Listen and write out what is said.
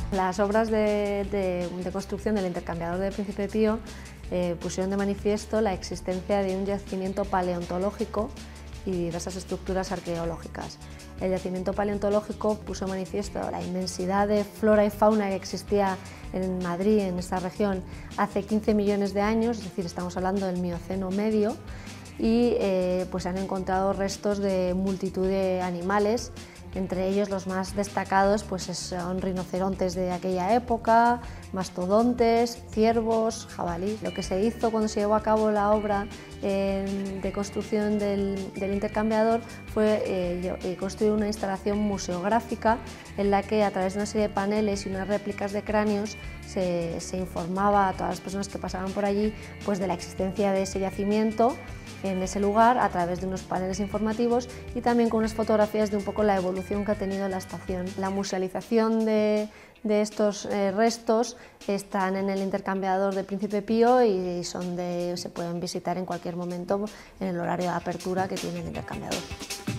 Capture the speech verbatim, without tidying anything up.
Las obras de, de, de construcción del intercambiador de Príncipe Pío eh, pusieron de manifiesto la existencia de un yacimiento paleontológico y diversas estructuras arqueológicas. El yacimiento paleontológico puso de manifiesto la inmensidad de flora y fauna que existía en Madrid, en esta región, hace quince millones de años, es decir, estamos hablando del Mioceno medio, y eh, pues se han encontrado restos de multitud de animales. Entre ellos los más destacados pues son rinocerontes de aquella época, mastodontes, ciervos, jabalí. Lo que se hizo cuando se llevó a cabo la obra eh, de construcción del, del intercambiador fue eh, construir una instalación museográfica en la que a través de una serie de paneles y unas réplicas de cráneos se, se informaba a todas las personas que pasaban por allí pues, de la existencia de ese yacimiento en ese lugar a través de unos paneles informativos y también con unas fotografías de un poco la evolución que ha tenido la estación. La musealización de, de estos eh, restos están en el intercambiador de Príncipe Pío y son de, se pueden visitar en cualquier momento en el horario de apertura que tiene el intercambiador.